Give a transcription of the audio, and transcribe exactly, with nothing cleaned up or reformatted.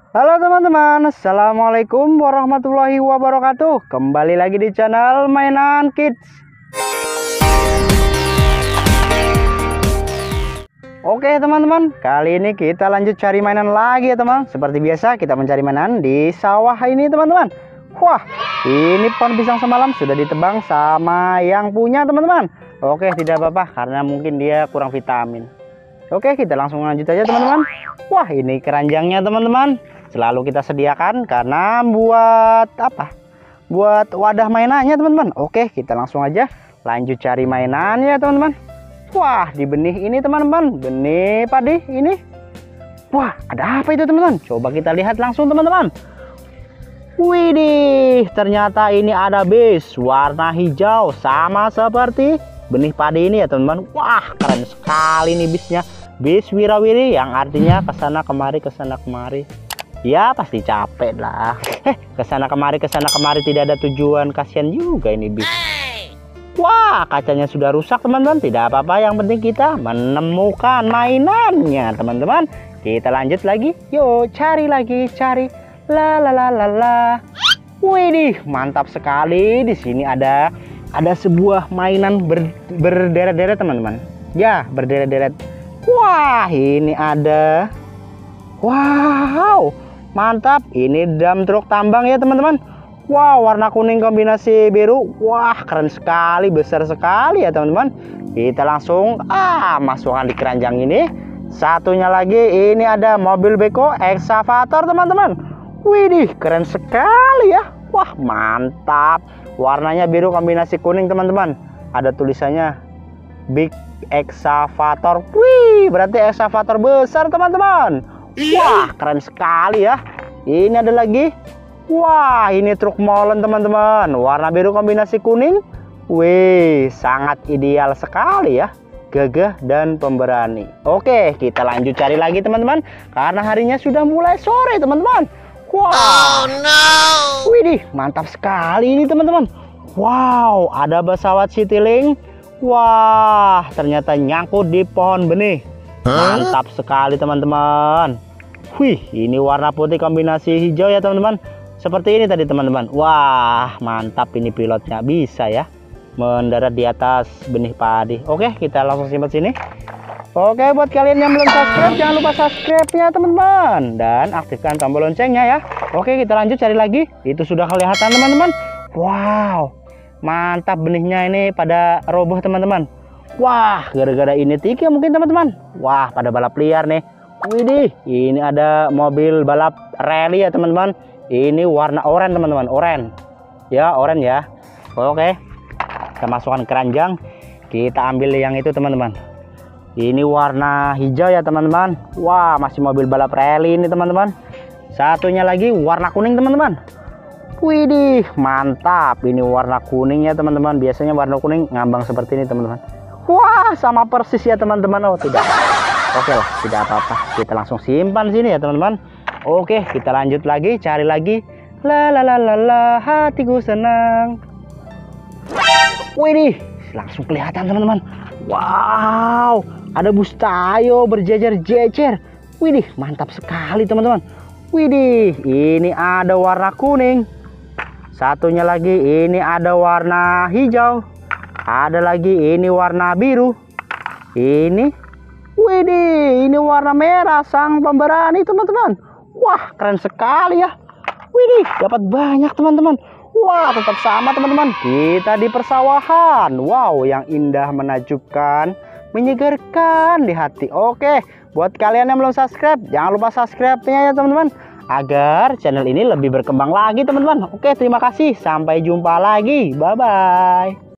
Halo teman-teman, assalamualaikum warahmatullahi wabarakatuh. Kembali lagi di channel Mainan Kids. Oke teman-teman, kali ini kita lanjut cari mainan lagi ya teman. Seperti biasa kita mencari mainan di sawah ini teman-teman. Wah, ini pohon pisang semalam sudah ditebang sama yang punya teman-teman. Oke, tidak apa-apa karena mungkin dia kurang vitamin. Oke, kita langsung lanjut aja teman-teman. Wah, ini keranjangnya teman-teman. Selalu kita sediakan karena buat apa? Buat wadah mainannya teman-teman. Oke, kita langsung aja lanjut cari mainannya teman-teman. Wah, di benih ini teman-teman, benih padi ini. Wah, ada apa itu teman-teman? Coba kita lihat langsung teman-teman. Widih, ternyata ini ada bis warna hijau sama seperti benih padi ini ya teman-teman. Wah, keren sekali nih bisnya. Bis wirawiri yang artinya kesana kemari kesana kemari. Ya pasti capek lah. Eh, kesana kemari kesana kemari tidak ada tujuan, kasihan juga ini bis. Wah, kacanya sudah rusak teman-teman. Tidak apa-apa, yang penting kita menemukan mainannya teman-teman. Kita lanjut lagi. Yuk, cari lagi, cari. La la la la la. Widih, mantap sekali. Di sini ada ada sebuah mainan ber, berderet-deret teman-teman. Ya, berderet-deret. Wah, ini ada. Wow, mantap. Ini drum truk tambang ya teman-teman. Wow, warna kuning kombinasi biru. Wah, keren sekali, besar sekali ya teman-teman. Kita langsung ah masukkan di keranjang ini. Satunya lagi ini ada mobil beko eksavator teman-teman. Widih, keren sekali ya. Wah, mantap. Warnanya biru kombinasi kuning teman-teman. Ada tulisannya Big Excavator. Wih, berarti eksavator besar teman-teman. Wah, keren sekali ya. Ini ada lagi. Wah, ini truk molen teman-teman. Warna biru kombinasi kuning. Wih, sangat ideal sekali ya. Gagah dan pemberani. Oke, kita lanjut cari lagi teman-teman. Karena harinya sudah mulai sore teman-teman. Wah, oh, no. Widih, mantap sekali ini teman-teman. Wow, ada pesawat Citylink. Wah, ternyata nyangkut di pohon benih. Mantap sekali teman-teman. Wih, ini warna putih kombinasi hijau ya teman-teman. Seperti ini tadi teman-teman. Wah, mantap ini pilotnya, bisa ya mendarat di atas benih padi. Oke, kita langsung simpan sini. Oke, buat kalian yang belum subscribe, jangan lupa subscribe-nya teman-teman dan aktifkan tombol loncengnya ya. Oke, kita lanjut cari lagi. Itu sudah kelihatan teman-teman. Wow, mantap, benihnya ini pada roboh teman-teman. Wah, gara-gara ini tiga mungkin teman-teman. Wah, pada balap liar nih. Widih, ini ada mobil balap rally ya teman-teman. Ini warna oranye teman-teman, oranye. Ya, oranye ya. Oke, kita masukkan keranjang. Kita ambil yang itu teman-teman. Ini warna hijau ya teman-teman. Wah, masih mobil balap rally ini teman-teman. Satunya lagi warna kuning teman-teman. Widih, mantap. Ini warna kuning ya teman-teman. Biasanya warna kuning ngambang seperti ini teman-teman. Wah, sama persis ya teman-teman. Oh, tidak. Oke lah, tidak apa-apa. Kita langsung simpan sini ya teman-teman. Oke, kita lanjut lagi, cari lagi. La la la la la, hatiku senang. Widih, langsung kelihatan teman-teman. Wow, ada bus Tayo berjejer-jejer. Widih, mantap sekali teman-teman. Widih, ini ada warna kuning. Satunya lagi ini ada warna hijau. Ada lagi ini warna biru. Ini, widih, ini warna merah, sang pemberani teman-teman. Wah, keren sekali ya. Widih, dapat banyak teman-teman. Wah, tetap sama teman-teman. Kita di persawahan. Wow, yang indah, menakjubkan, menyegarkan di hati. Oke, buat kalian yang belum subscribe, jangan lupa subscribe-nya ya teman-teman, agar channel ini lebih berkembang lagi teman-teman. Oke, terima kasih. Sampai jumpa lagi. Bye-bye.